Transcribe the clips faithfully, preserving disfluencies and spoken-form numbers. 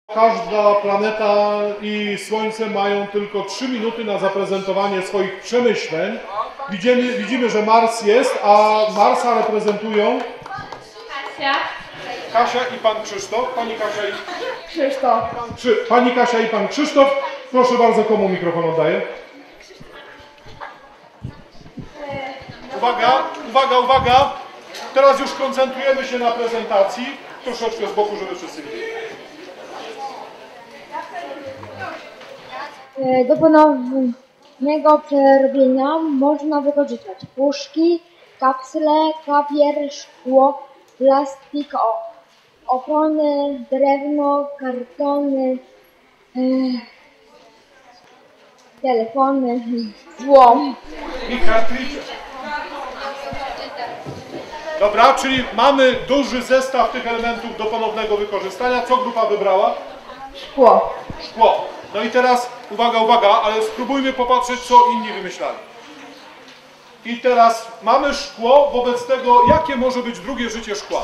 Każda planeta i Słońce mają tylko trzy minuty na zaprezentowanie swoich przemyśleń. Widzimy, widzimy, że Mars jest, a Marsa reprezentują Kasia. Kasia i pan Krzysztof. Pani Kasia i Krzysztof. pan Krzy... Pani Kasia i pan Krzysztof. Proszę bardzo, komu mikrofon oddaję? Uwaga, uwaga, uwaga! Teraz już koncentrujemy się na prezentacji. Troszeczkę z boku, żeby wszyscy widzieli. Do ponownego przerobienia można wykorzystać puszki, kapsle, papier, szkło, plastik, opony, drewno, kartony, e, telefony, złom I kartridże. Dobra, czyli mamy duży zestaw tych elementów do ponownego wykorzystania. Co grupa wybrała? szkło. Szkło. No i teraz, uwaga, uwaga, ale spróbujmy popatrzeć, co inni wymyślali. I teraz mamy szkło, wobec tego, jakie może być drugie życie szkła?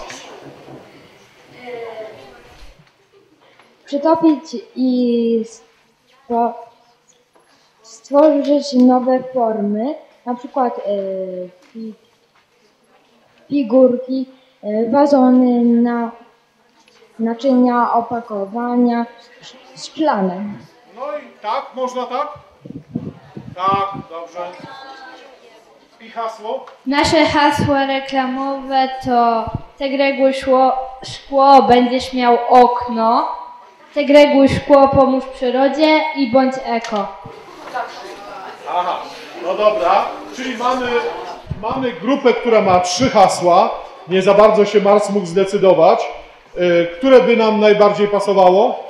Przetopić i sto, stworzyć nowe formy, na przykład y, fi, figurki, y, wazony, na, naczynia, opakowania, szklane. No i tak, można tak? Tak, dobrze. I hasło? Nasze hasło reklamowe to segreguj szkło, szkło, będziesz miał okno. Segreguj szkło, pomóż przyrodzie i bądź eko. Aha, no dobra. Czyli mamy, mamy grupę, która ma trzy hasła. Nie za bardzo się Mars mógł zdecydować. Yy, które by nam najbardziej pasowało?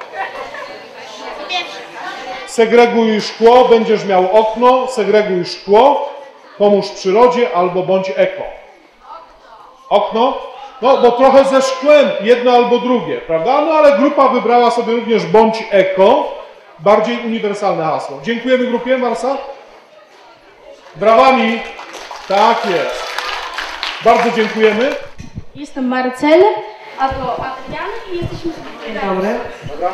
Segreguj szkło, będziesz miał okno, segreguj szkło, pomóż przyrodzie albo bądź eko. Okno? No, bo trochę ze szkłem, jedno albo drugie, prawda? No ale grupa wybrała sobie również bądź eko, bardziej uniwersalne hasło. Dziękujemy grupie Marsa. Brawami. Tak jest. Bardzo dziękujemy. Jestem Marcel, a to Adrian i jesteśmy z Dzień dobry. Dobra.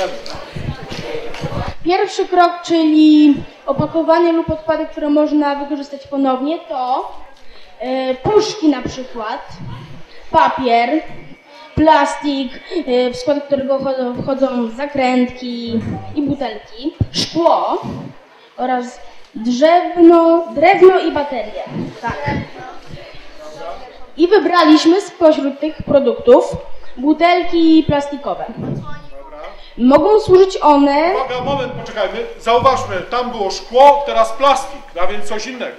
Pierwszy krok, czyli opakowanie lub odpady, które można wykorzystać ponownie, to e, puszki na przykład, papier, plastik, e, w skład którego wchodzą, wchodzą zakrętki i butelki, szkło oraz drzewno, drewno i baterie. Tak. I wybraliśmy spośród tych produktów butelki plastikowe. Mogą służyć one... Uwaga, moment, poczekajmy. Zauważmy, tam było szkło, teraz plastik, a więc coś innego.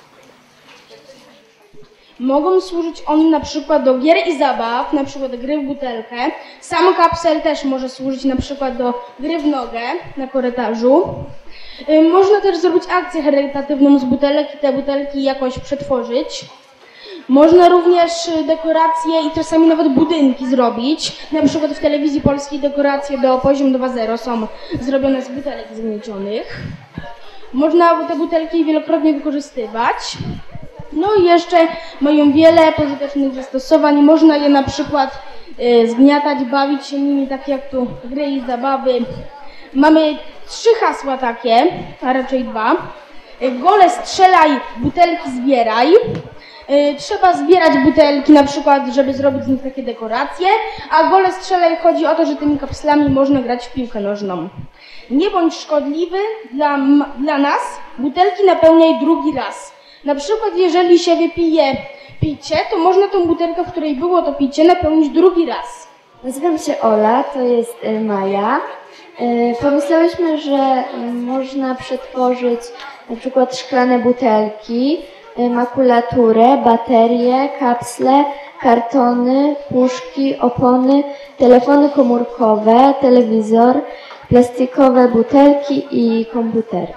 Mogą służyć one na przykład do gier i zabaw, na przykład gry w butelkę. Sam kapsel też może służyć na przykład do gry w nogę na korytarzu. Można też zrobić akcję charytatywną z butelek i te butelki jakoś przetworzyć. Można również dekoracje i czasami nawet budynki zrobić. Na przykład w telewizji polskiej dekoracje do Poziom dwa zero są zrobione z butelek zgniecionych. Można te butelki wielokrotnie wykorzystywać. No i jeszcze mają wiele pożytecznych zastosowań. Można je na przykład y, zgniatać, bawić się nimi, tak jak tu gry i zabawy. Mamy trzy hasła takie, a raczej dwa. Gole strzelaj, butelki zbieraj. Trzeba zbierać butelki na przykład, żeby zrobić z nich takie dekoracje, a gole strzelaj chodzi o to, że tymi kapslami można grać w piłkę nożną. Nie bądź szkodliwy dla, dla nas, butelki napełniaj drugi raz. Na przykład jeżeli się wypije picie, to można tą butelkę, w której było to picie, napełnić drugi raz. Nazywam się Ola, to jest Maja. Pomyślałyśmy, że można przetworzyć na przykład szklane butelki, makulaturę, baterie, kapsle, kartony, puszki, opony, telefony komórkowe, telewizor, plastikowe butelki i komputery.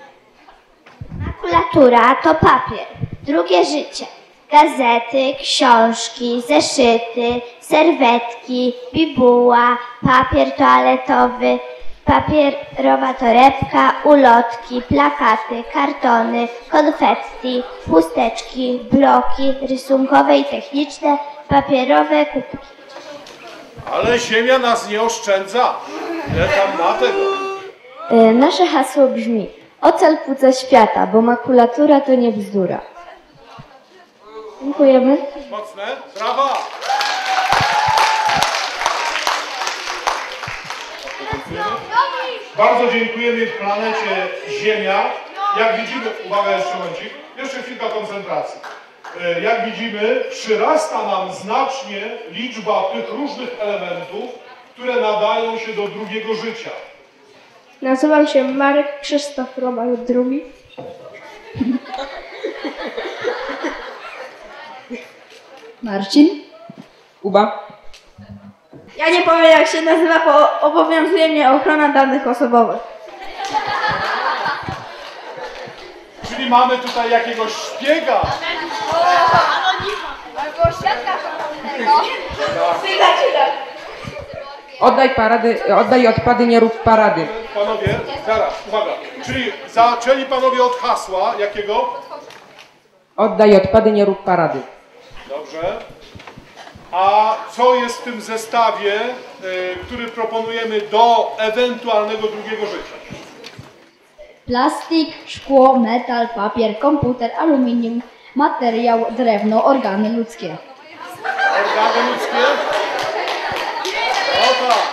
Makulatura to papier, drugie życie. Gazety, książki, zeszyty, serwetki, bibuła, papier toaletowy, papierowa torebka, ulotki, plakaty, kartony, konfetti, chusteczki, bloki rysunkowe i techniczne, papierowe kubki. Ale Ziemia nas nie oszczędza. Ile tam ma tego? E, nasze hasło brzmi: ocal płuca świata, bo makulatura to nie bzdura. Dziękujemy. Mocne. Brawa! Bardzo dziękujemy planecie Ziemia. Jak widzimy, uwaga jeszcze momencik, jeszcze chwilka koncentracji. Jak widzimy, przyrasta nam znacznie liczba tych różnych elementów, które nadają się do drugiego życia. Nazywam się Marek Krzysztof Roman drugi. Marcin. Kuba. Ja nie powiem jak się nazywa, bo obowiązuje mnie ochrona danych osobowych. Czyli mamy tutaj jakiegoś szpiega. Oddaj parady, oddaj odpady, nie rób parady. Panowie, zaraz, uwaga. Czyli zaczęli panowie od hasła jakiego? Oddaj odpady, nie rób parady. Dobrze. A co jest w tym zestawie, y, który proponujemy do ewentualnego drugiego życia? Plastik, szkło, metal, papier, komputer, aluminium, materiał, drewno, organy ludzkie. Organy ludzkie? No tak.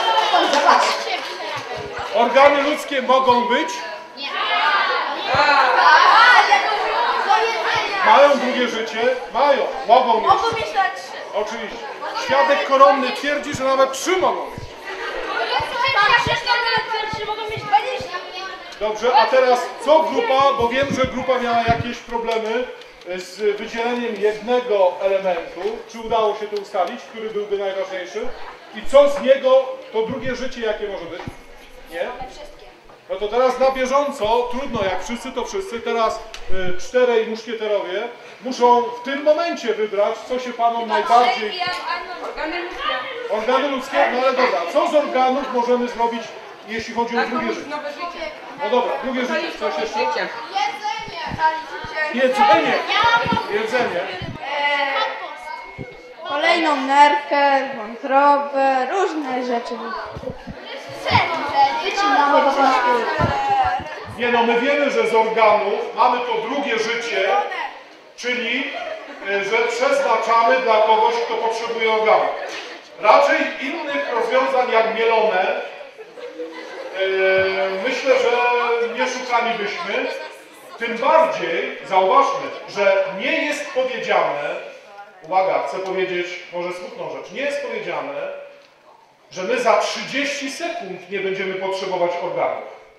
Organy ludzkie mogą być? Mają drugie życie? Mają. Mogą mieć. Oczywiście. Świadek koronny twierdzi, że nawet trzy mogą mieć. Dobrze, a teraz co grupa, bo wiem, że grupa miała jakieś problemy z wydzieleniem jednego elementu. Czy udało się to ustalić, który byłby najważniejszy? I co z niego, to drugie życie jakie może być? Nie? No to teraz na bieżąco, trudno, jak wszyscy to wszyscy, teraz y, czterej muszkieterowie muszą w tym momencie wybrać, co się panom najbardziej... Organy ludzkie? No ale dobra, co z organów możemy zrobić, jeśli chodzi o drugie życie? No dobra, drugie życie, coś jeszcze? Jedzenie. Jedzenie. Kolejną nerkę, wątrobę, różne rzeczy. Wycinamy po prostu. Nie no, my wiemy, że z organów mamy to drugie życie, czyli y, że przeznaczamy dla kogoś, kto potrzebuje organów. Raczej innych rozwiązań jak mielone, y, myślę, że nie szukalibyśmy. Tym bardziej zauważmy, że nie jest powiedziane, uwaga, chcę powiedzieć może smutną rzecz, nie jest powiedziane, że my za trzydzieści sekund nie będziemy potrzebować organów.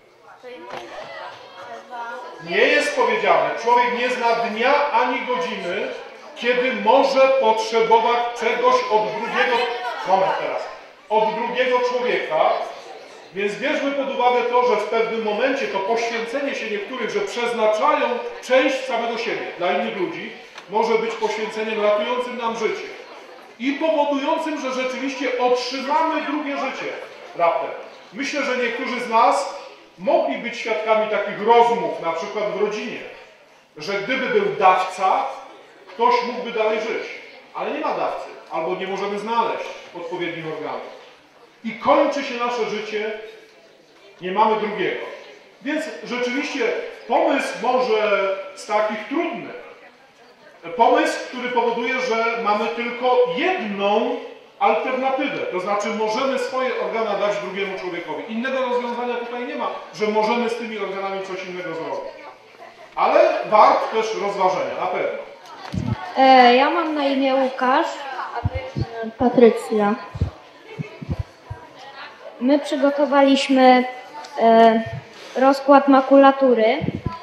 Nie jest powiedziane, człowiek nie zna dnia ani godziny, kiedy może potrzebować czegoś od drugiego, moment teraz, od drugiego człowieka, więc bierzmy pod uwagę to, że w pewnym momencie to poświęcenie się niektórych, że przeznaczają część samego siebie dla innych ludzi, może być poświęceniem ratującym nam życie i powodującym, że rzeczywiście otrzymamy drugie życie raptem. Myślę, że niektórzy z nas mogli być świadkami takich rozmów, na przykład w rodzinie, że gdyby był dawca, ktoś mógłby dalej żyć, ale nie ma dawcy, albo nie możemy znaleźć odpowiednich organów. I kończy się nasze życie, nie mamy drugiego. Więc rzeczywiście pomysł może z takich trudnych, pomysł, który powoduje, że mamy tylko jedną alternatywę, to znaczy możemy swoje organy dać drugiemu człowiekowi. Innego rozwiązania tutaj nie ma, że możemy z tymi organami coś innego zrobić. Ale wart też rozważenia, na pewno. E, ja mam na imię Łukasz. Patrycja. My przygotowaliśmy e, rozkład makulatury.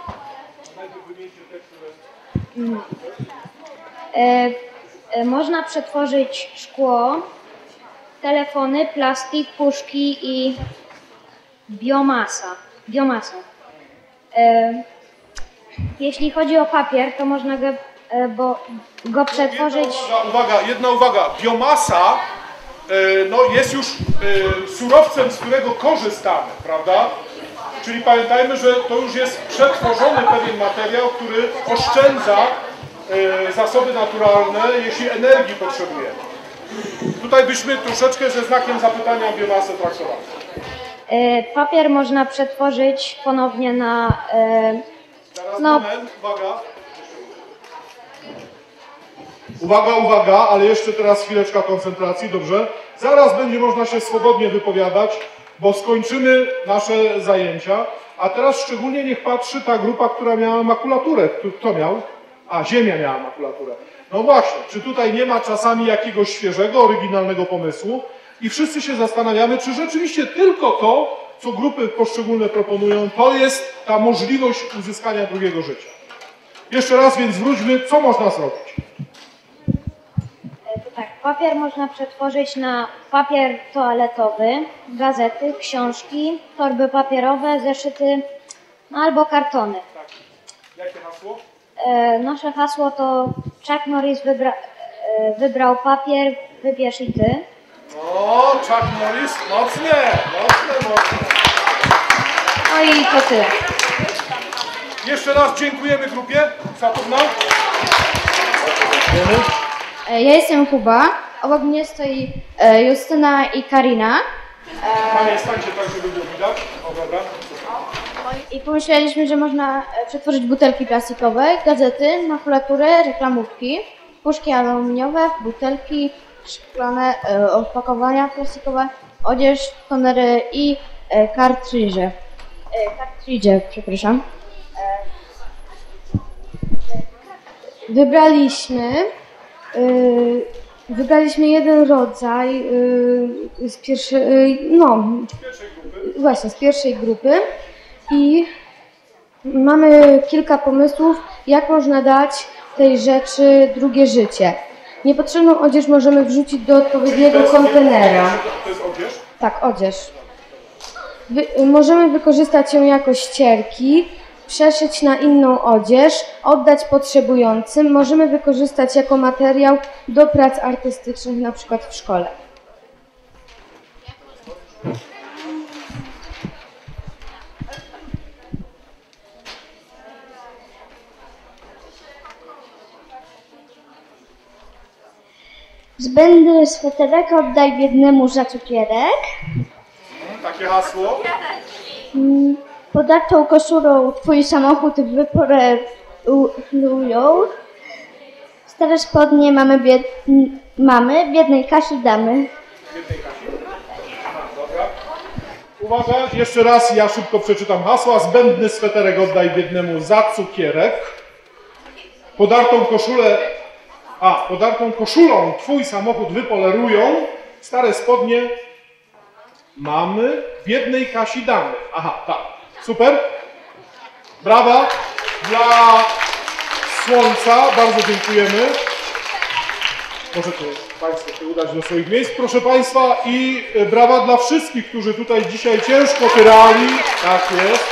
E, e, można przetworzyć szkło, telefony, plastik, puszki i biomasa. biomasę. E, jeśli chodzi o papier, to można go, e, bo, go przetworzyć... Jedna uwaga, uwaga, jedna uwaga. Biomasa y, no, jest już y, surowcem, z którego korzystamy, prawda? Czyli pamiętajmy, że to już jest przetworzony pewien materiał, który oszczędza y, zasoby naturalne, jeśli energii potrzebujemy. Tutaj byśmy troszeczkę ze znakiem zapytania biomasę traktowali. E, papier można przetworzyć ponownie na... E, Teraz no, moment, uwaga. Uwaga, uwaga, ale jeszcze teraz chwileczka koncentracji, dobrze? Zaraz będzie można się swobodnie wypowiadać, bo skończymy nasze zajęcia, a teraz szczególnie niech patrzy ta grupa, która miała makulaturę. Kto miał? A, Ziemia miała makulaturę. No właśnie, czy tutaj nie ma czasami jakiegoś świeżego, oryginalnego pomysłu? I wszyscy się zastanawiamy, czy rzeczywiście tylko to, co grupy poszczególne proponują, to jest ta możliwość uzyskania drugiego życia. Jeszcze raz więc wróćmy, co można zrobić? to tak, papier można przetworzyć na papier toaletowy, gazety, książki, torby papierowe, zeszyty, no albo kartony. Tak. Jakie hasło? E, nasze hasło to Chuck Norris wybra, e, wybrał papier, wybierz i ty. O, Chuck Norris, mocnie, mocne, mocne. No i to tyle. Jeszcze raz dziękujemy grupie. Saturnał. Dziękujemy. Ja jestem Kuba, obok mnie stoi Justyna i Karina. Panie, stańcie tak, żeby było widać. O, dobra. I pomyśleliśmy, że można przetworzyć butelki plastikowe, gazety, makulaturę, reklamówki, puszki aluminiowe, butelki szklane, opakowania plastikowe, odzież, tonery i kartridże. Kartridże, przepraszam. Wybraliśmy Yy, wybraliśmy jeden rodzaj yy, z pierwszej, yy, no, właśnie z pierwszej grupy i mamy kilka pomysłów, jak można dać tej rzeczy drugie życie. Niepotrzebną odzież możemy wrzucić do odpowiedniego kontenera. To jest odzież? Tak, odzież. Wy, możemy wykorzystać ją jako ścierki, przeszyć na inną odzież, oddać potrzebującym. Możemy wykorzystać jako materiał do prac artystycznych, na przykład w szkole. Zbędny sweterek oddaj biednemu za cukierek. Takie hasło. Podartą koszulą twój samochód wypolerują. Stare spodnie mamy, bied... mamy biednej Kasi damy. Biednej Kasi. Dobra. Uwaga, jeszcze raz ja szybko przeczytam hasła. Zbędny sweterek oddaj biednemu za cukierek. Podartą koszulę, a, podartą koszulą twój samochód wypolerują. Stare spodnie mamy, biednej Kasi damy. Aha, tak. Super. Brawa dla Słońca. Bardzo dziękujemy. Możecie Państwo się udać do swoich miejsc, proszę Państwa, i brawa dla wszystkich, którzy tutaj dzisiaj ciężko tyrali. Tak jest.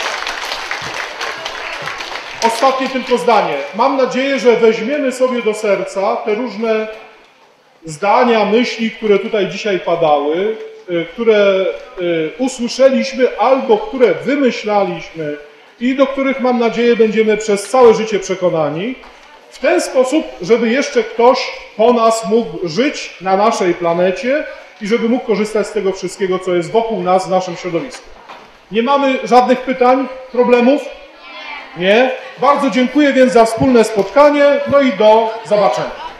Ostatnie tylko zdanie. Mam nadzieję, że weźmiemy sobie do serca te różne zdania, myśli, które tutaj dzisiaj padały, które usłyszeliśmy albo które wymyślaliśmy i do których, mam nadzieję, będziemy przez całe życie przekonani, w ten sposób, żeby jeszcze ktoś po nas mógł żyć na naszej planecie i żeby mógł korzystać z tego wszystkiego, co jest wokół nas, w naszym środowisku. Nie mamy żadnych pytań, problemów? Nie? Bardzo dziękuję więc za wspólne spotkanie, no i do zobaczenia.